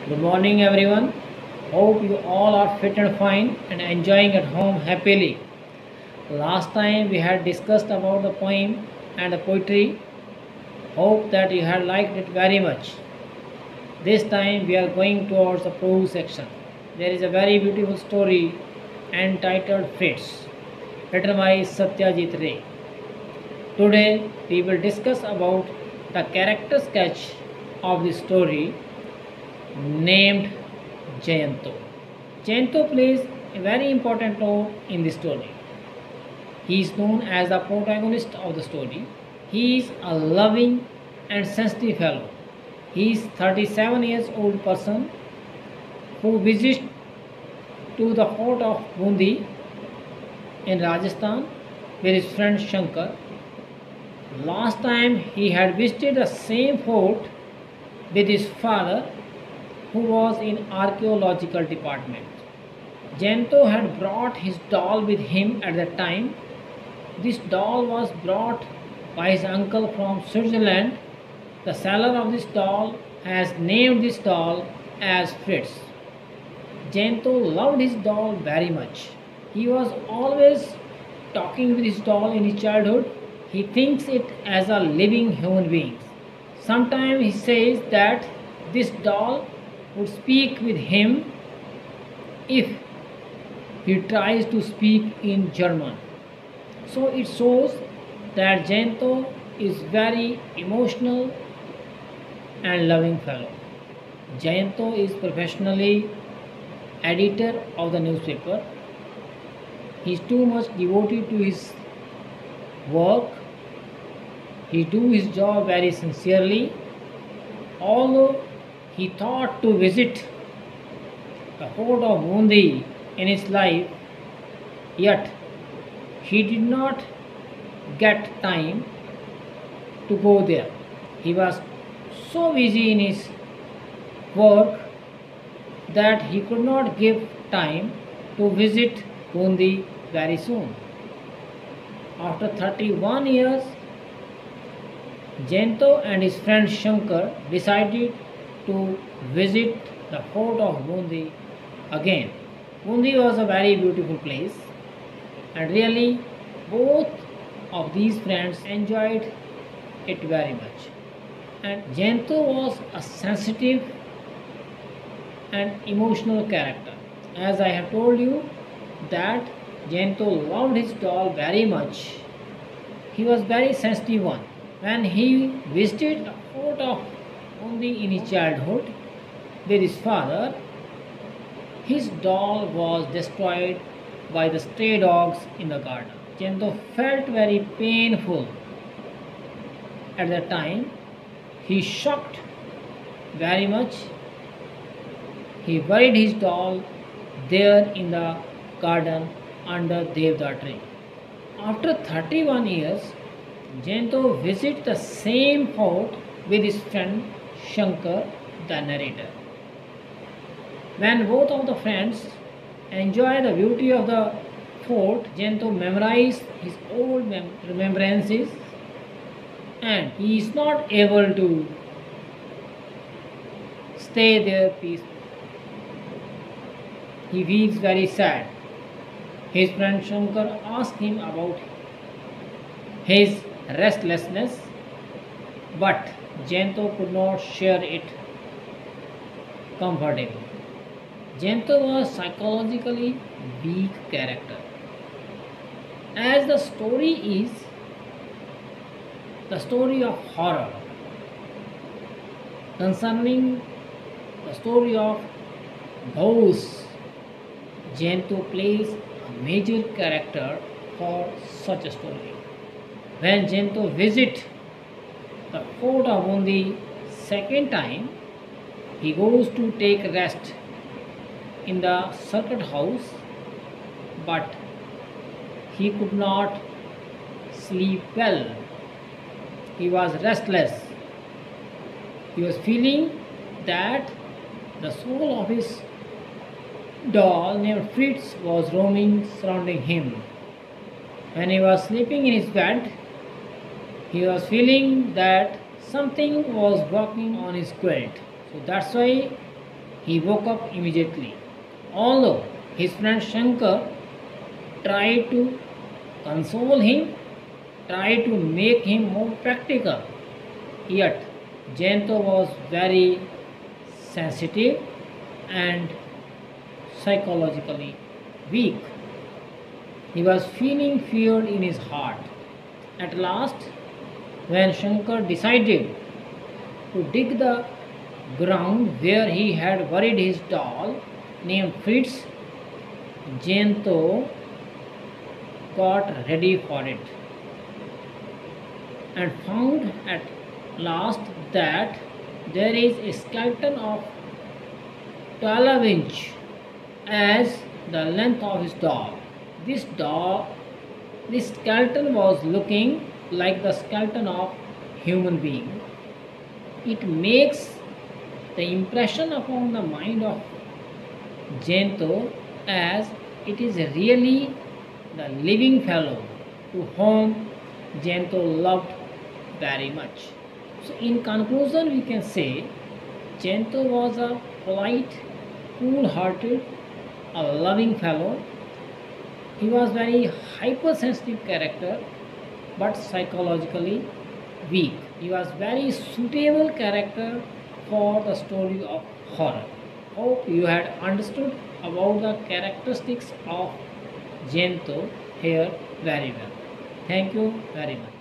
Good morning, everyone. Hope you all are fit and fine and enjoying at home happily. Last time we had discussed about the poem and the poetry. Hope that you had liked it very much. This time we are going towards the prose section. There is a very beautiful story entitled Fritz, written by Satyajit Ray. Today we will discuss about the character sketch of the story named Jayanto. Jayanto plays a very important role in the story. He is known as the protagonist of the story. He is a loving and sensitive fellow. He is 37 years old person who visits to the fort of Bundi in Rajasthan with his friend Shankar. Last time he had visited the same fort with his father who was in archaeological department. Jayanto had brought his doll with him at that time. This doll was brought by his uncle from Switzerland. The seller of this doll has named this doll as Fritz. Jayanto loved his doll very much. He was always talking with his doll in his childhood. He thinks it as a living human being. Sometimes he says that this doll would speak with him if he tries to speak in German. So it shows that Jayanto is very emotional and loving fellow. Jayanto is professionally editor of the newspaper. He is too much devoted to his work. He do his job very sincerely. Although he thought to visit the fort of Bundi in his life, yet he did not get time to go there. He was so busy in his work that he could not give time to visit Bundi very soon. After 31 years, Jayanto and his friend Shankar decided to visit the fort of Bundi again. Bundi was a very beautiful place, and really both of these friends enjoyed it very much. And Jayanto was a sensitive and emotional character. As I have told you that Jayanto loved his doll very much. He was very sensitive one. When he visited the fort of Bundi in his childhood with his father, his doll was destroyed by the stray dogs in the garden. Jayanto felt very painful at that time. He shocked very much. He buried his doll there in the garden under Devda tree. After 31 years, Jayanto visited the same fort with his friend Shankar, the narrator. When both of the friends enjoy the beauty of the fort, Jayanto memorized his old remembrances and he is not able to stay there peacefully. He feels very sad. His friend Shankar asked him about his restlessness, but Jayanto could not share it comfortably. Jayanto was psychologically weak character. As the story is the story of horror concerning the story of ghosts, Jayanto plays a major character for such a story. When Jayanto visits the fort of Bundi second time, he goes to take rest in the circuit house, but he could not sleep well. He was restless. He was feeling that the soul of his doll named Fritz was roaming surrounding him. When he was sleeping in his bed, he was feeling that something was walking on his quilt. So that's why He woke up immediately. Although his friend Shankar tried to console him, tried to make him more practical, yet Jayanto was very sensitive and psychologically weak. He was feeling fear in his heart. At last, when Shankar decided to dig the ground where he had buried his doll named Fritz, Jayanto got ready for it and found at last that there is a skeleton of 12 inch as the length of his doll. This skeleton was looking like the skeleton of human being. It makes the impression upon the mind of Jayanto as it is really the living fellow to whom Jayanto loved very much. So in conclusion we can say Jayanto was a polite, cool-hearted, a loving fellow. He was very hypersensitive character but psychologically weak. He was very suitable character for the story of horror. Hope you had understood about the characteristics of Jayanto here very well. Thank you very much.